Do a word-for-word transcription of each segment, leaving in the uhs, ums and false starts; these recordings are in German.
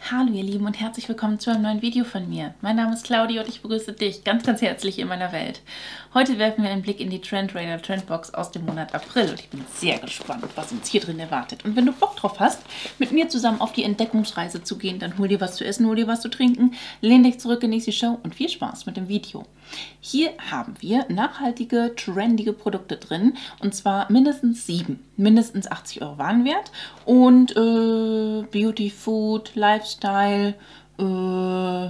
Hallo ihr Lieben und herzlich willkommen zu einem neuen Video von mir. Mein Name ist Claudia und ich begrüße dich ganz, ganz herzlich in meiner Welt. Heute werfen wir einen Blick in die Trendradar Trendbox aus dem Monat April und ich bin sehr gespannt, was uns hier drin erwartet. Und wenn du Bock drauf hast, mit mir zusammen auf die Entdeckungsreise zu gehen, dann hol dir was zu essen, hol dir was zu trinken, lehn dich zurück, genieß die Show und viel Spaß mit dem Video. Hier haben wir nachhaltige, trendige Produkte drin und zwar mindestens sieben, mindestens achtzig Euro Warenwert und äh, Beauty, Food, Lifestyle, äh,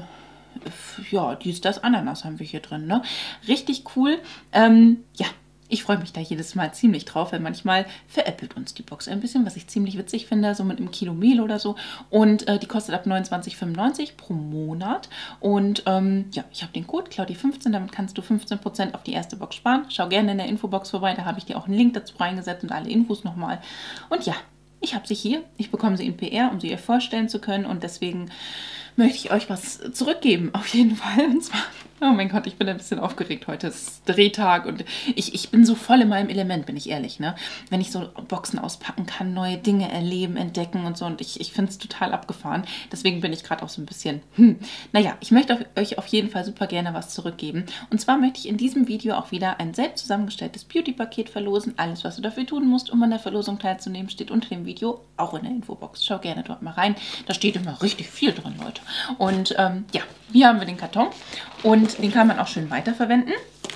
ja, dies, das, Ananas haben wir hier drin, ne? Richtig cool. Ähm, ja, ich freue mich da jedes Mal ziemlich drauf, weil manchmal veräppelt uns die Box ein bisschen, was ich ziemlich witzig finde, so mit einem Kilo Mehl oder so. Und äh, die kostet ab neunundzwanzig fünfundneunzig pro Monat. Und ähm, ja, ich habe den Code Claudia fünfzehn, damit kannst du fünfzehn Prozent auf die erste Box sparen. Schau gerne in der Infobox vorbei, da habe ich dir auch einen Link dazu reingesetzt und alle Infos nochmal. Und ja, ich habe sie hier. Ich bekomme sie in P R, um sie euch vorstellen zu können. Und deswegen möchte ich euch was zurückgeben, auf jeden Fall. Und zwar, oh mein Gott, ich bin ein bisschen aufgeregt heute. Es ist Drehtag und ich, ich bin so voll in meinem Element, bin ich ehrlich, ne? Wenn ich so Boxen auspacken kann, neue Dinge erleben, entdecken und so. Und ich, ich finde es total abgefahren. Deswegen bin ich gerade auch so ein bisschen, hm. Naja, ich möchte euch auf jeden Fall super gerne was zurückgeben. Und zwar möchte ich in diesem Video auch wieder ein selbst zusammengestelltes Beauty-Paket verlosen. Alles, was du dafür tun musst, um an der Verlosung teilzunehmen, steht unter dem Video, auch in der Infobox. Schau gerne dort mal rein. Da steht immer richtig viel drin, Leute. Und ähm, ja, hier haben wir den Karton und den kann man auch schön weiterverwenden.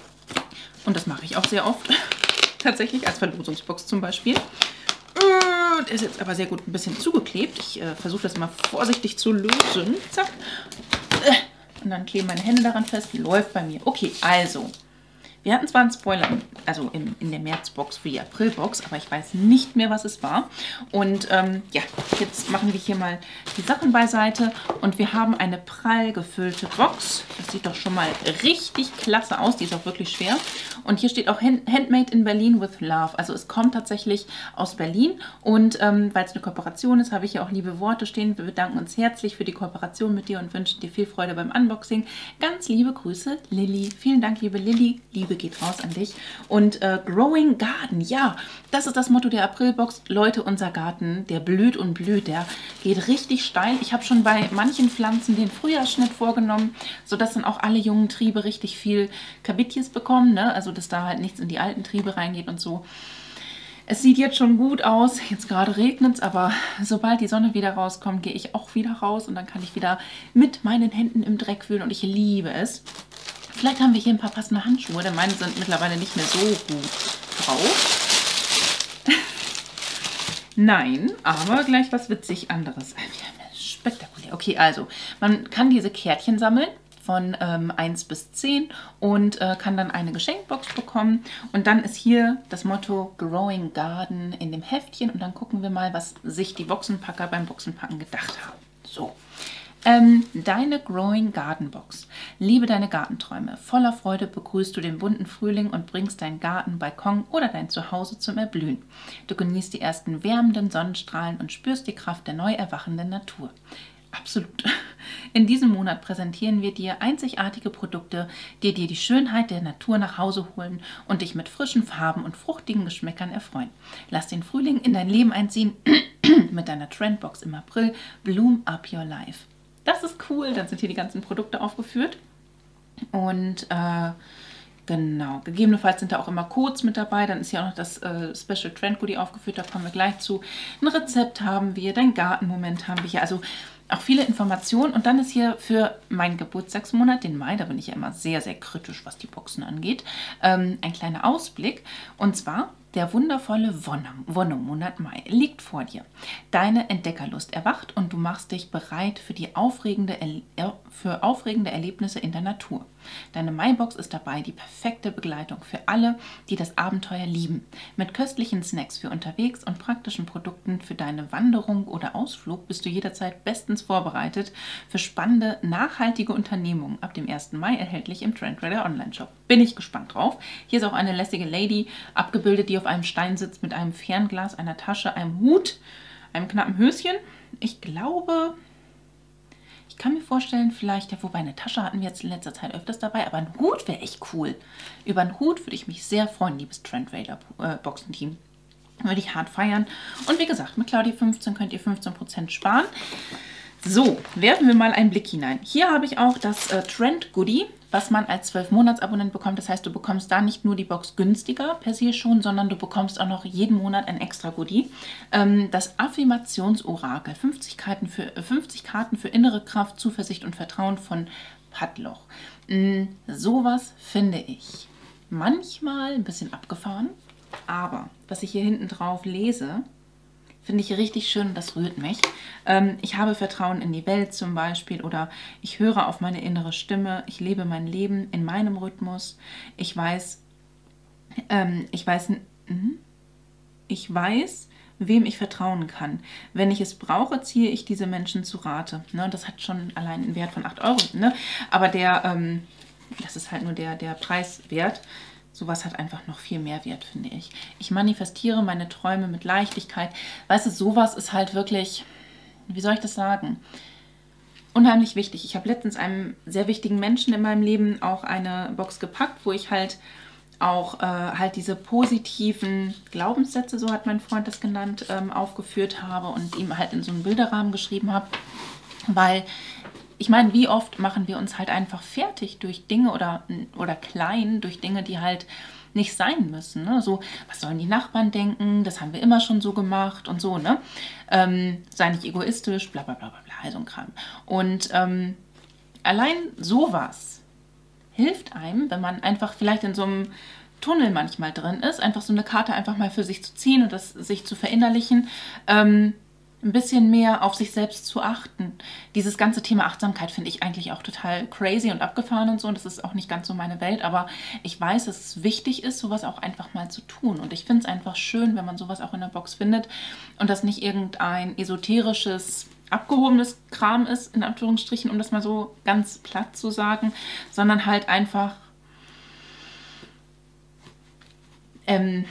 Und das mache ich auch sehr oft, tatsächlich als Verlosungsbox zum Beispiel. Und ist jetzt aber sehr gut ein bisschen zugeklebt. Ich äh, versuche das mal vorsichtig zu lösen. Zack. Und dann kleben meine Hände daran fest. Läuft bei mir. Okay, also. Wir hatten zwar einen Spoiler, also in, in der Märzbox für die Aprilbox, aber ich weiß nicht mehr, was es war. Und ähm, ja, jetzt machen wir hier mal die Sachen beiseite und wir haben eine prall gefüllte Box. Das sieht doch schon mal richtig klasse aus, die ist auch wirklich schwer. Und hier steht auch Handmade in Berlin with Love. Also es kommt tatsächlich aus Berlin und ähm, weil es eine Kooperation ist, habe ich hier auch liebe Worte stehen. Wir bedanken uns herzlich für die Kooperation mit dir und wünschen dir viel Freude beim Unboxing. Ganz liebe Grüße, Lilly. Vielen Dank, liebe Lilly. Liebe geht raus an dich. Und äh, Growing Garden, ja, das ist das Motto der Aprilbox. Leute, unser Garten, der blüht und blüht, der geht richtig steil. Ich habe schon bei manchen Pflanzen den Frühjahrsschnitt vorgenommen, sodass dann auch alle jungen Triebe richtig viel Kabitjes bekommen, ne? Also dass da halt nichts in die alten Triebe reingeht und so. Es sieht jetzt schon gut aus, jetzt gerade regnet es, aber sobald die Sonne wieder rauskommt, gehe ich auch wieder raus und dann kann ich wieder mit meinen Händen im Dreck fühlen und ich liebe es. Vielleicht haben wir hier ein paar passende Handschuhe, denn meine sind mittlerweile nicht mehr so gut drauf. Nein, aber gleich was witzig anderes. Spektakulär. Okay, also, man kann diese Kärtchen sammeln von ähm, eins bis zehn und äh, kann dann eine Geschenkbox bekommen. Und dann ist hier das Motto Growing Garden in dem Heftchen und dann gucken wir mal, was sich die Boxenpacker beim Boxenpacken gedacht haben. So. Ähm, deine Growing Garden Box. Liebe deine Gartenträume. Voller Freude begrüßt du den bunten Frühling und bringst deinen Garten, Balkon oder dein Zuhause zum Erblühen. Du genießt die ersten wärmenden Sonnenstrahlen und spürst die Kraft der neu erwachenden Natur. Absolut. In diesem Monat präsentieren wir dir einzigartige Produkte, die dir die Schönheit der Natur nach Hause holen und dich mit frischen Farben und fruchtigen Geschmäckern erfreuen. Lass den Frühling in dein Leben einziehen mit deiner Trendbox im April. Bloom up your life. Das ist cool. Dann sind hier die ganzen Produkte aufgeführt. Und äh, genau, gegebenenfalls sind da auch immer Codes mit dabei. Dann ist hier auch noch das äh, Special Trend Goodie aufgeführt. Da kommen wir gleich zu. Ein Rezept haben wir, dein Gartenmoment haben wir hier. Also auch viele Informationen. Und dann ist hier für meinen Geburtstagsmonat, den Mai, da bin ich ja immer sehr, sehr kritisch, was die Boxen angeht, ähm, ein kleiner Ausblick. Und zwar der wundervolle Wonnemonat Mai liegt vor dir. Deine Entdeckerlust erwacht und du machst dich bereit für, die aufregende er für aufregende Erlebnisse in der Natur. Deine Maibox ist dabei die perfekte Begleitung für alle, die das Abenteuer lieben. Mit köstlichen Snacks für unterwegs und praktischen Produkten für deine Wanderung oder Ausflug bist du jederzeit bestens vorbereitet für spannende, nachhaltige Unternehmungen. Ab dem ersten Mai erhältlich im Trendradar Online-Shop. Bin ich gespannt drauf. Hier ist auch eine lässige Lady abgebildet, die auf einem Stein sitzt mit einem Fernglas, einer Tasche, einem Hut, einem knappen Höschen. Ich glaube, ich kann mir vorstellen, vielleicht, ja, wobei eine Tasche hatten wir jetzt in letzter Zeit öfters dabei, aber ein Hut wäre echt cool. Über einen Hut würde ich mich sehr freuen, liebes Trendradar äh, Boxenteam. Würde ich hart feiern. Und wie gesagt, mit Claudia fünfzehn könnt ihr fünfzehn Prozent sparen. So, werfen wir mal einen Blick hinein. Hier habe ich auch das äh, Trend Goodie, was man als zwölf Monats Abonnent bekommt. Das heißt, du bekommst da nicht nur die Box günstiger per se schon, sondern du bekommst auch noch jeden Monat ein extra Goodie. Ähm, das Affirmationsorakel, fünfzig Karten, für, äh, fünfzig Karten für innere Kraft, Zuversicht und Vertrauen von Padloch. Mm, sowas finde ich manchmal ein bisschen abgefahren, aber was ich hier hinten drauf lese, finde ich richtig schön und das rührt mich. Ähm, ich habe Vertrauen in die Welt zum Beispiel oder ich höre auf meine innere Stimme. Ich lebe mein Leben in meinem Rhythmus. Ich weiß, ähm, ich weiß, mhm. ich weiß, wem ich vertrauen kann. Wenn ich es brauche, ziehe ich diese Menschen zu Rate. Ne, das hat schon allein einen Wert von acht Euro. Ne? Aber der, ähm, das ist halt nur der, der Preiswert. Sowas hat einfach noch viel mehr Wert, finde ich. Ich manifestiere meine Träume mit Leichtigkeit. Weißt du, sowas ist halt wirklich, wie soll ich das sagen, unheimlich wichtig. Ich habe letztens einem sehr wichtigen Menschen in meinem Leben auch eine Box gepackt, wo ich halt auch äh, halt diese positiven Glaubenssätze, so hat mein Freund das genannt, ähm, aufgeführt habe und ihm halt in so einen Bilderrahmen geschrieben habe, weil ich meine, wie oft machen wir uns halt einfach fertig durch Dinge oder, oder klein, durch Dinge, die halt nicht sein müssen. Ne? So, was sollen die Nachbarn denken? Das haben wir immer schon so gemacht und so, ne? Ähm, sei nicht egoistisch, bla bla bla bla bla, so ein Kram. Und ähm, allein sowas hilft einem, wenn man einfach vielleicht in so einem Tunnel manchmal drin ist, einfach so eine Karte einfach mal für sich zu ziehen und das sich zu verinnerlichen, ähm, ein bisschen mehr auf sich selbst zu achten. Dieses ganze Thema Achtsamkeit finde ich eigentlich auch total crazy und abgefahren und so. Und das ist auch nicht ganz so meine Welt. Aber ich weiß, dass es wichtig ist, sowas auch einfach mal zu tun. Und ich finde es einfach schön, wenn man sowas auch in der Box findet. Und das nicht irgendein esoterisches, abgehobenes Kram ist, in Anführungsstrichen, um das mal so ganz platt zu sagen. Sondern halt einfach ähm,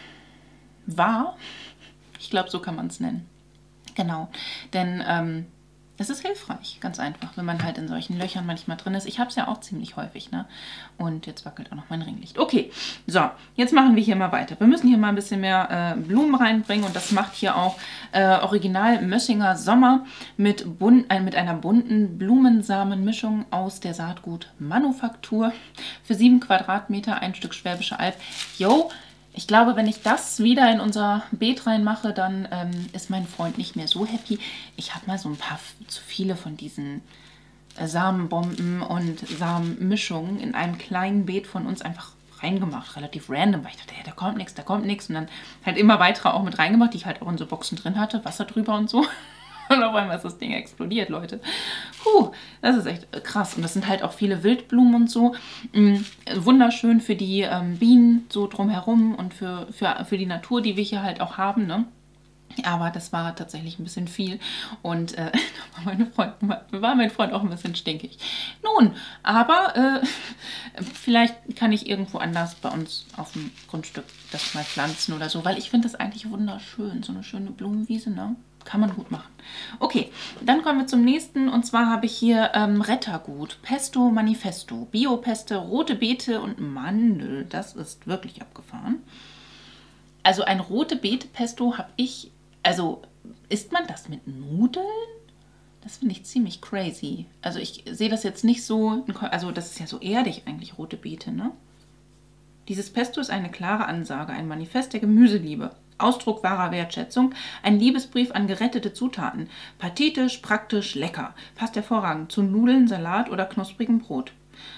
wahr. Ich glaube, so kann man es nennen. Genau, denn ähm, es ist hilfreich, ganz einfach, wenn man halt in solchen Löchern manchmal drin ist. Ich habe es ja auch ziemlich häufig, ne? Und jetzt wackelt auch noch mein Ringlicht. Okay, so, jetzt machen wir hier mal weiter. Wir müssen hier mal ein bisschen mehr äh, Blumen reinbringen und das macht hier auch äh, Original Mössinger Sommer mit, bunt, äh, mit einer bunten Blumensamenmischung aus der Saatgut Manufaktur für sieben Quadratmeter, ein Stück Schwäbische Alb. Yo! Ich glaube, wenn ich das wieder in unser Beet reinmache, dann ähm, ist mein Freund nicht mehr so happy. Ich habe mal so ein paar zu viele von diesen äh, Samenbomben und Samenmischungen in einem kleinen Beet von uns einfach reingemacht. Relativ random, weil ich dachte, ja, da kommt nichts, da kommt nichts. Und dann halt immer weitere auch mit reingemacht, die ich halt auch in so Boxen drin hatte. Wasser drüber und so. Und auf einmal ist das Ding explodiert, Leute. Puh, das ist echt krass. Und das sind halt auch viele Wildblumen und so. Mhm, wunderschön für die ähm, Bienen so drumherum und für, für, für die Natur, die wir hier halt auch haben, ne? Aber das war tatsächlich ein bisschen viel und äh, da war, meine Freund, war mein Freund auch ein bisschen stinkig. Nun, aber äh, vielleicht kann ich irgendwo anders bei uns auf dem Grundstück das mal pflanzen oder so, weil ich finde das eigentlich wunderschön, so eine schöne Blumenwiese, ne? Kann man gut machen. Okay, dann kommen wir zum nächsten und zwar habe ich hier ähm, Rettergut, Pesto Manifesto, Biopeste, rote Beete und Mandel. Das ist wirklich abgefahren. Also ein rote Beete Pesto habe ich, also isst man das mit Nudeln? Das finde ich ziemlich crazy. Also ich sehe das jetzt nicht so, also das ist ja so erdig eigentlich, rote Beete, ne? Dieses Pesto ist eine klare Ansage, ein Manifest der Gemüseliebe. Ausdruck wahrer Wertschätzung, ein Liebesbrief an gerettete Zutaten. Pathetisch, praktisch, lecker. Passt hervorragend zu Nudeln, Salat oder knusprigem Brot.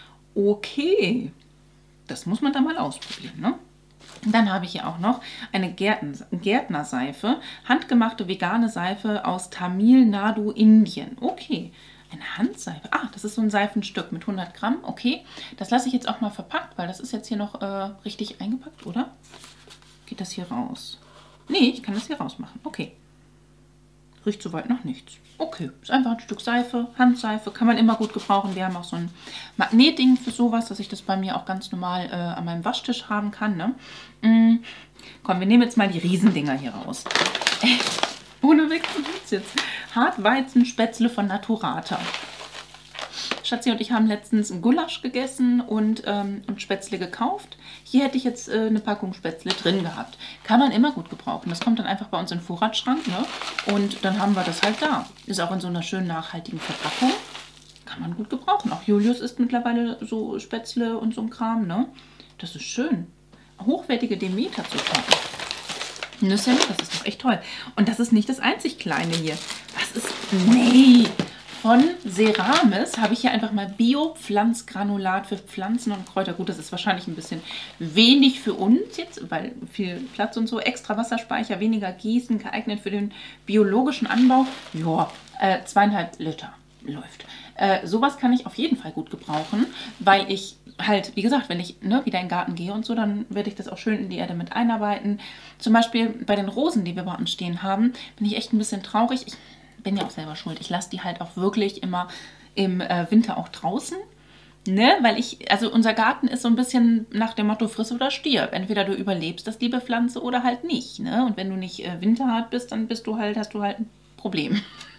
Okay, das muss man dann mal ausprobieren, ne? Dann habe ich hier auch noch eine Gärten Gärtnerseife, handgemachte vegane Seife aus Tamil Nadu, Indien. Okay, eine Handseife. Ah, das ist so ein Seifenstück mit hundert Gramm. Okay, das lasse ich jetzt auch mal verpackt, weil das ist jetzt hier noch äh, richtig eingepackt, oder? Geht das hier raus? Nee, ich kann das hier rausmachen. Okay. Riecht soweit noch nichts. Okay, ist einfach ein Stück Seife, Handseife, kann man immer gut gebrauchen. Wir haben auch so ein Magnetding für sowas, dass ich das bei mir auch ganz normal äh, an meinem Waschtisch haben kann. Ne? Mm. Komm, wir nehmen jetzt mal die Riesendinger hier raus. Äh, ohne Witz jetzt. Hartweizenspätzle von Naturata. Schatzi und ich haben letztens einen Gulasch gegessen und, ähm, und Spätzle gekauft. Hier hätte ich jetzt äh, eine Packung Spätzle drin gehabt. Kann man immer gut gebrauchen. Das kommt dann einfach bei uns in den Vorratsschrank, ne? Und dann haben wir das halt da. Ist auch in so einer schönen nachhaltigen Verpackung. Kann man gut gebrauchen. Auch Julius isst mittlerweile so Spätzle und so ein Kram, ne? Das ist schön. Hochwertige Demeter-Zutaten. Nüsse, das ist doch echt toll. Und das ist nicht das einzig Kleine hier. Was ist... Nee! Von Ceramis habe ich hier einfach mal Bio-Pflanzgranulat für Pflanzen und Kräuter. Gut, das ist wahrscheinlich ein bisschen wenig für uns jetzt, weil viel Platz und so. Extra Wasserspeicher, weniger Gießen, geeignet für den biologischen Anbau. Ja, äh, zweieinhalb Liter läuft. Äh, sowas kann ich auf jeden Fall gut gebrauchen, weil ich halt, wie gesagt, wenn ich ne, wieder in den Garten gehe und so, dann werde ich das auch schön in die Erde mit einarbeiten. Zum Beispiel bei den Rosen, die wir bei uns stehen haben, bin ich echt ein bisschen traurig. Ich bin ja auch selber schuld. Ich lasse die halt auch wirklich immer im äh, Winter auch draußen. Ne? Weil ich, also unser Garten ist so ein bisschen nach dem Motto friss oder stirb. Entweder du überlebst das liebe Pflanze oder halt nicht. Ne? Und wenn du nicht äh, winterhart bist, dann bist du halt, hast du halt ein Problem.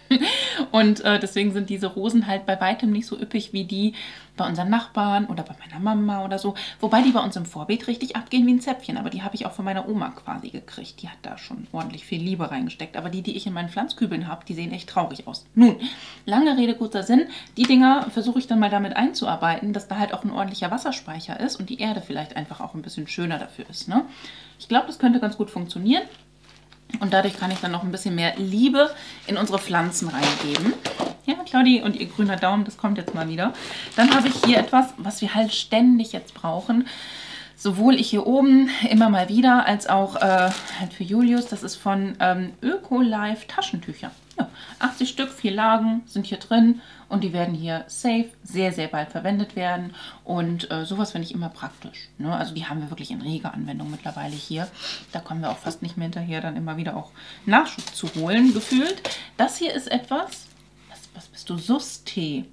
Und äh, deswegen sind diese Rosen halt bei weitem nicht so üppig wie die bei unseren Nachbarn oder bei meiner Mama oder so. Wobei die bei uns im Vorbeet richtig abgehen wie ein Zäpfchen. Aber die habe ich auch von meiner Oma quasi gekriegt. Die hat da schon ordentlich viel Liebe reingesteckt. Aber die, die ich in meinen Pflanzkübeln habe, die sehen echt traurig aus. Nun, lange Rede, kurzer Sinn. Die Dinger versuche ich dann mal damit einzuarbeiten, dass da halt auch ein ordentlicher Wasserspeicher ist und die Erde vielleicht einfach auch ein bisschen schöner dafür ist. Ne? Ich glaube, das könnte ganz gut funktionieren. Und dadurch kann ich dann noch ein bisschen mehr Liebe in unsere Pflanzen reingeben. Ja, Claudi und ihr grüner Daumen, das kommt jetzt mal wieder. Dann habe ich hier etwas, was wir halt ständig jetzt brauchen. Sowohl ich hier oben immer mal wieder, als auch äh, halt für Julius. Das ist von ähm, Öko-Life Taschentücher. Ja, achtzig Stück, vier Lagen sind hier drin. Und die werden hier safe sehr, sehr bald verwendet werden. Und äh, sowas finde ich immer praktisch. Ne? Also die haben wir wirklich in reger Anwendung mittlerweile hier. Da kommen wir auch fast nicht mehr hinterher, dann immer wieder auch Nachschub zu holen, gefühlt. Das hier ist etwas, was, was bist du? Sus-Tee.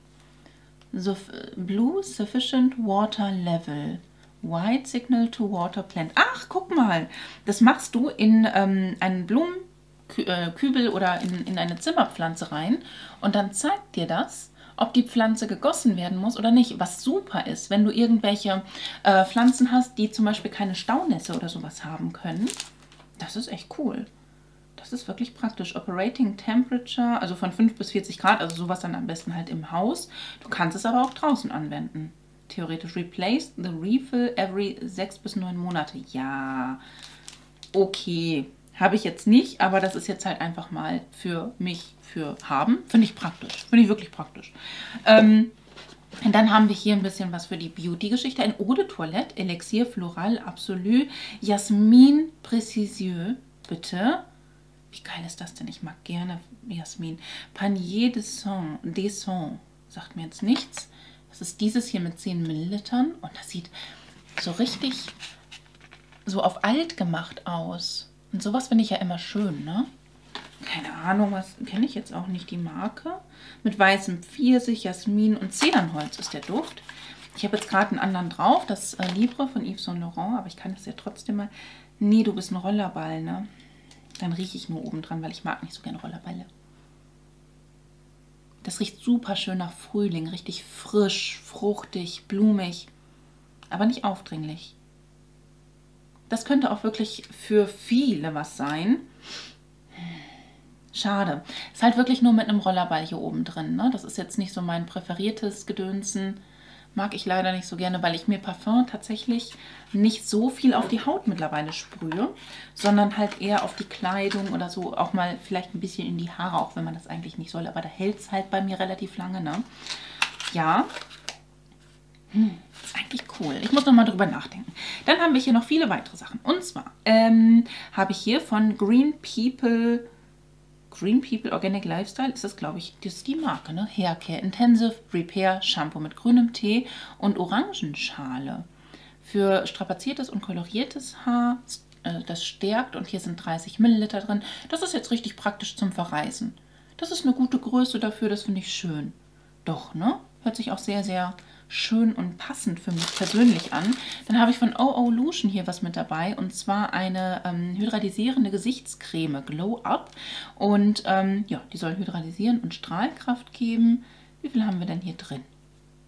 Suf Blue Sufficient Water Level. White Signal to Water Plant. Ach, guck mal. Das machst du in ähm, einen Blumen Kübel oder in, in eine Zimmerpflanze rein und dann zeigt dir das, ob die Pflanze gegossen werden muss oder nicht. Was super ist, wenn du irgendwelche äh, Pflanzen hast, die zum Beispiel keine Staunässe oder sowas haben können. Das ist echt cool. Das ist wirklich praktisch. Operating Temperature, also von fünf bis vierzig Grad, also sowas dann am besten halt im Haus. Du kannst es aber auch draußen anwenden. Theoretisch replace the refill every sechs bis neun Monate. Ja, okay. Habe ich jetzt nicht, aber das ist jetzt halt einfach mal für mich, für haben. Finde ich praktisch. Finde ich wirklich praktisch. Ähm, und dann haben wir hier ein bisschen was für die Beauty-Geschichte. Ein Eau de Toilette, Elixier Floral Absolu, Jasmin Précieux, bitte. Wie geil ist das denn? Ich mag gerne Jasmin. Panier de Sang, de Sang, sagt mir jetzt nichts. Das ist dieses hier mit zehn Millilitern und das sieht so richtig so auf alt gemacht aus. Und sowas finde ich ja immer schön, ne? Keine Ahnung, was kenne ich jetzt auch nicht, die Marke. Mit weißem Pfirsich, Jasmin und Zedernholz ist der Duft. Ich habe jetzt gerade einen anderen drauf, das äh, Libre von Yves Saint Laurent, aber ich kann das ja trotzdem mal... Nee, du bist ein Rollerball, ne? Dann rieche ich nur oben dran, weil ich mag nicht so gerne Rollerbälle. Das riecht super schön nach Frühling, richtig frisch, fruchtig, blumig, aber nicht aufdringlich. Das könnte auch wirklich für viele was sein. Schade. Ist halt wirklich nur mit einem Rollerball hier oben drin. Ne? Das ist jetzt nicht so mein präferiertes Gedönsen. Mag ich leider nicht so gerne, weil ich mir Parfum tatsächlich nicht so viel auf die Haut mittlerweile sprühe, sondern halt eher auf die Kleidung oder so, auch mal vielleicht ein bisschen in die Haare, auch wenn man das eigentlich nicht soll. Aber da hält es halt bei mir relativ lange. Ne? Ja. Hm, ist eigentlich cool. Ich muss noch mal drüber nachdenken. Dann haben wir hier noch viele weitere Sachen. Und zwar ähm, habe ich hier von Green People, Green People Organic Lifestyle, ist das, glaube ich, das ist die Marke, ne? Haircare Intensive Repair Shampoo mit grünem Tee und Orangenschale. Für strapaziertes und koloriertes Haar, äh, das stärkt und hier sind dreißig Milliliter drin. Das ist jetzt richtig praktisch zum Verreisen. Das ist eine gute Größe dafür, das finde ich schön. Doch, ne? Hört sich auch sehr, sehr schön und passend für mich persönlich an. Dann habe ich von O O Lution hier was mit dabei und zwar eine ähm, hydratisierende Gesichtscreme Glow Up und ähm, ja, die soll hydratisieren und Strahlkraft geben. Wie viel haben wir denn hier drin?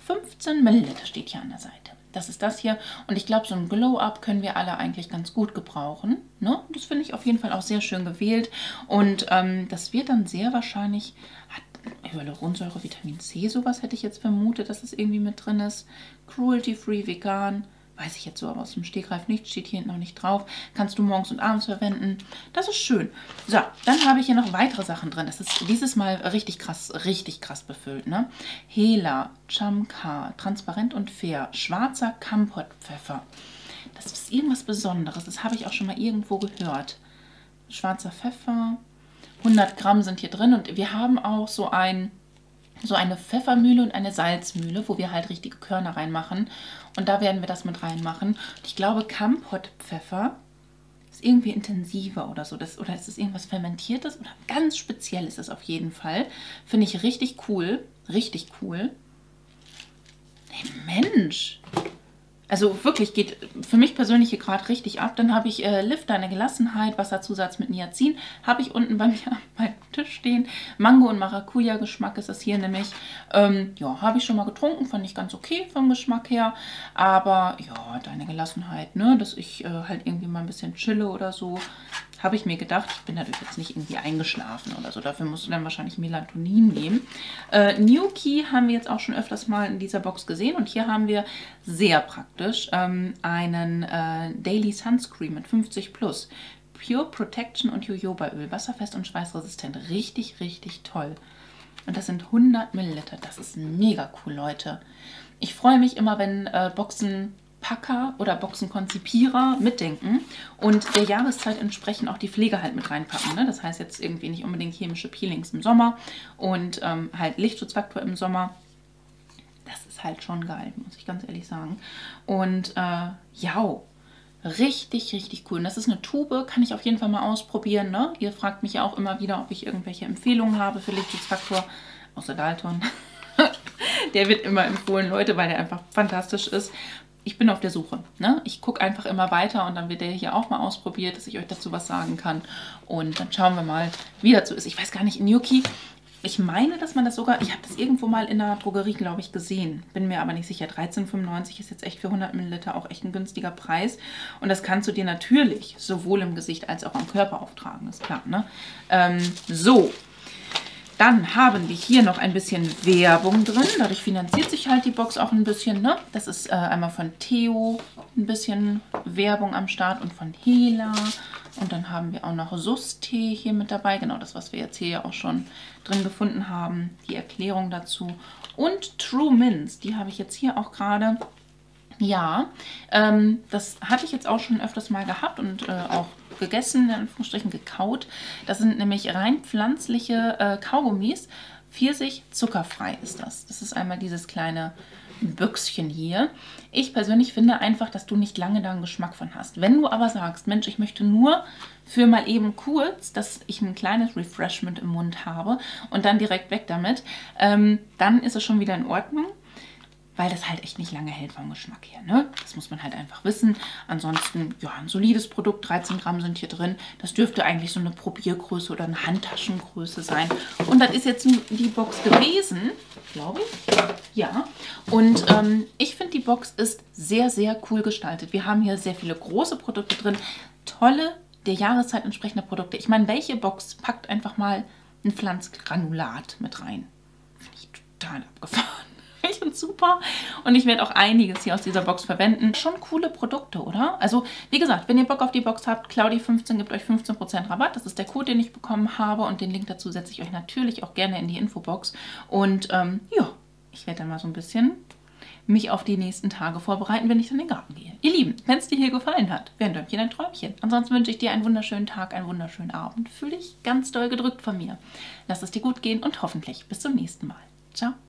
fünfzehn Milliliter steht hier an der Seite. Das ist das hier. Und ich glaube, so ein Glow-Up können wir alle eigentlich ganz gut gebrauchen. Ne? Das finde ich auf jeden Fall auch sehr schön gewählt. Und ähm, das wird dann sehr wahrscheinlich, hat Hyaluronsäure, Vitamin C, sowas hätte ich jetzt vermutet, dass es irgendwie mit drin ist. Cruelty-free, vegan. Weiß ich jetzt so, aber aus dem Stegreif nicht, steht hier hinten noch nicht drauf. Kannst du morgens und abends verwenden. Das ist schön. So, dann habe ich hier noch weitere Sachen drin. Das ist dieses Mal richtig krass, richtig krass befüllt. Ne? Hela, Chamkar, transparent und fair, schwarzer Kampotpfeffer. Das ist irgendwas Besonderes. Das habe ich auch schon mal irgendwo gehört. Schwarzer Pfeffer. hundert Gramm sind hier drin. Und wir haben auch so ein... so eine Pfeffermühle und eine Salzmühle, wo wir halt richtige Körner reinmachen. Und da werden wir das mit reinmachen. Und ich glaube, Kampotpfeffer ist irgendwie intensiver oder so. Das, oder ist es irgendwas Fermentiertes? Oder ganz speziell ist es auf jeden Fall. Finde ich richtig cool. Richtig cool. Hey Mensch! Also wirklich geht für mich persönlich hier gerade richtig ab. Dann habe ich äh, Lift Deine Gelassenheit, Wasserzusatz mit Niacin. Habe ich unten bei mir beim Tisch stehen. Mango- und Maracuja-Geschmack ist das hier nämlich. Ähm, ja, habe ich schon mal getrunken. Fand ich ganz okay vom Geschmack her. Aber ja, Deine Gelassenheit, ne, dass ich äh, halt irgendwie mal ein bisschen chille oder so. Habe ich mir gedacht, ich bin dadurch jetzt nicht irgendwie eingeschlafen oder so. Dafür musst du dann wahrscheinlich Melatonin nehmen. Äh, Gnocchi haben wir jetzt auch schon öfters mal in dieser Box gesehen. Und hier haben wir sehr praktisch ähm, einen äh, Daily Sunscreen mit fünfzig plus. Pure Protection und Jojobaöl. Wasserfest und schweißresistent. Richtig, richtig toll. Und das sind hundert Milliliter. Das ist mega cool, Leute. Ich freue mich immer, wenn äh, Boxen... Packer oder Boxenkonzipierer mitdenken und der Jahreszeit entsprechend auch die Pflege halt mit reinpacken. Ne? Das heißt jetzt irgendwie nicht unbedingt chemische Peelings im Sommer und ähm, halt Lichtschutzfaktor im Sommer. Das ist halt schon geil, muss ich ganz ehrlich sagen. Und äh, ja, richtig, richtig cool. Und das ist eine Tube, kann ich auf jeden Fall mal ausprobieren. Ne? Ihr fragt mich ja auch immer wieder, ob ich irgendwelche Empfehlungen habe für Lichtschutzfaktor, außer Dalton. Der wird immer empfohlen, Leute, weil der einfach fantastisch ist. Ich bin auf der Suche. Ne? Ich gucke einfach immer weiter und dann wird der hier auch mal ausprobiert, dass ich euch dazu was sagen kann. Und dann schauen wir mal, wie dazu ist. Ich weiß gar nicht, in Gnocchi, ich meine, dass man das sogar, ich habe das irgendwo mal in der Drogerie, glaube ich, gesehen. Bin mir aber nicht sicher. dreizehn fünfundneunzig ist jetzt echt für hundert Milliliter auch echt ein günstiger Preis. Und das kannst du dir natürlich sowohl im Gesicht als auch am Körper auftragen, ist klar. Ne? Ähm, so. Dann haben wir hier noch ein bisschen Werbung drin. Dadurch finanziert sich halt die Box auch ein bisschen. Ne? Das ist äh, einmal von Theo ein bisschen Werbung am Start und von Hela. Und dann haben wir auch noch Sus-Tee hier mit dabei. Genau das, was wir jetzt hier ja auch schon drin gefunden haben. Die Erklärung dazu. Und True Mints, die habe ich jetzt hier auch gerade. Ja, ähm, das hatte ich jetzt auch schon öfters mal gehabt und äh, auch gegessen, in Anführungsstrichen gekaut. Das sind nämlich rein pflanzliche äh, Kaugummis. Pfirsich zuckerfrei ist das. Das ist einmal dieses kleine Büchschen hier. Ich persönlich finde einfach, dass du nicht lange da einen Geschmack von hast. Wenn du aber sagst, Mensch, ich möchte nur für mal eben kurz, dass ich ein kleines Refreshment im Mund habe und dann direkt weg damit, ähm, dann ist es schon wieder in Ordnung. Weil das halt echt nicht lange hält vom Geschmack her. Ne? Das muss man halt einfach wissen. Ansonsten, ja, ein solides Produkt, dreizehn Gramm sind hier drin. Das dürfte eigentlich so eine Probiergröße oder eine Handtaschengröße sein. Und das ist jetzt die Box gewesen, glaube ich. Ja, und ähm, ich finde, die Box ist sehr, sehr cool gestaltet. Wir haben hier sehr viele große Produkte drin. Tolle, der Jahreszeit entsprechende Produkte. Ich meine, welche Box packt einfach mal ein Pflanzgranulat mit rein? Finde ich total abgefahren. Ich finde super und ich werde auch einiges hier aus dieser Box verwenden. Schon coole Produkte, oder? Also, wie gesagt, wenn ihr Bock auf die Box habt, Claudi fünfzehn gibt euch fünfzehn Prozent Rabatt. Das ist der Code, den ich bekommen habe und den Link dazu setze ich euch natürlich auch gerne in die Infobox. Und ähm, ja, ich werde dann mal so ein bisschen mich auf die nächsten Tage vorbereiten, wenn ich dann in den Garten gehe. Ihr Lieben, wenn es dir hier gefallen hat, wäre ein Däumchen ein Träumchen. Ansonsten wünsche ich dir einen wunderschönen Tag, einen wunderschönen Abend. Fühl dich ganz doll gedrückt von mir. Lass es dir gut gehen und hoffentlich bis zum nächsten Mal. Ciao.